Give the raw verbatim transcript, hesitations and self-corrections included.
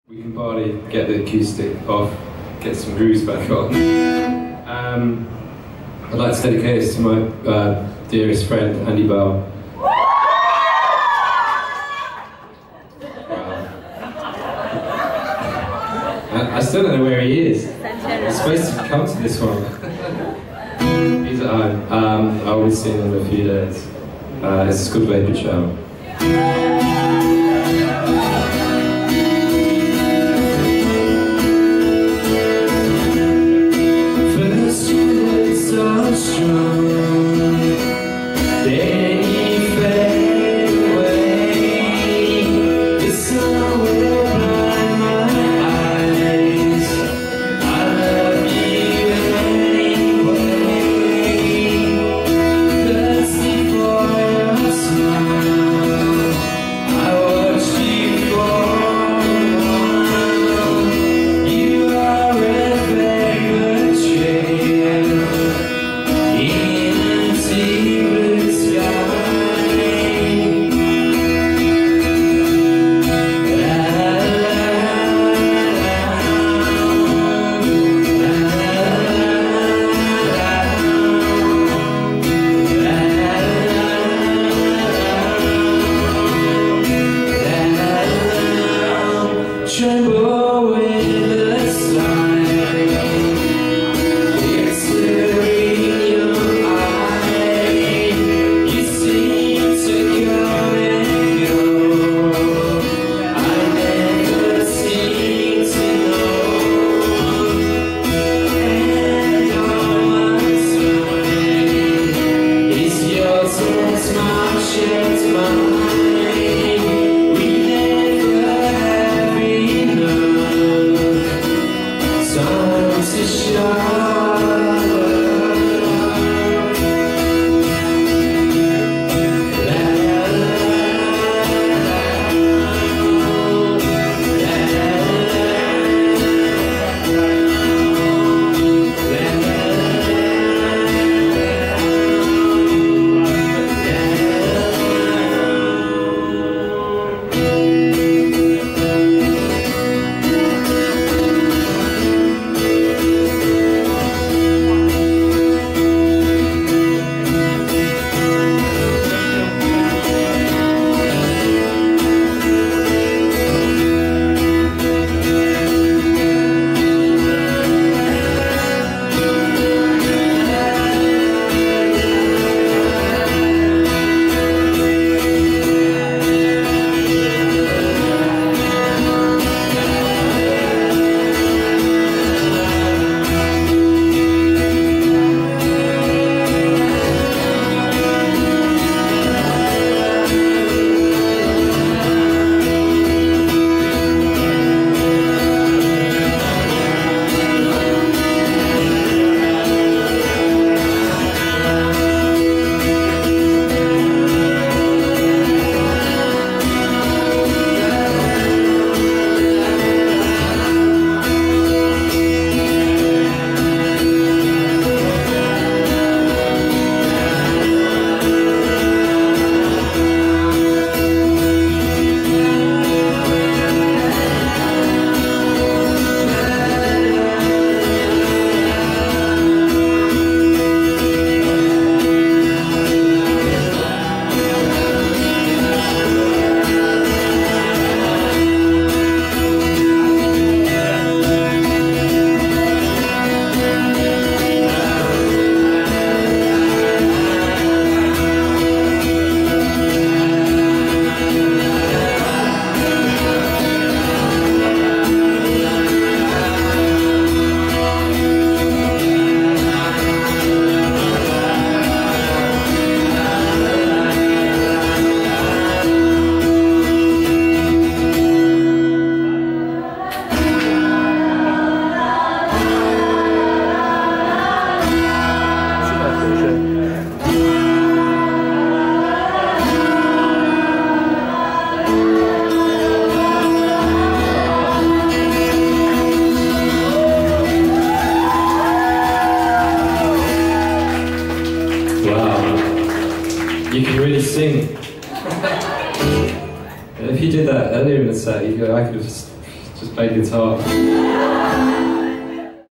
We can barely get the acoustic off, get some grooves back on. Um, I'd like to dedicate this to my uh, dearest friend, Andy Bell. Wow. I, I still don't know where he is. I'm supposed to come to this one. He's at home. Um, I will see him in a few days. Uh, it's called Vapour. You can really sing. If you did that earlier in the set, you, I could have just, just played guitar.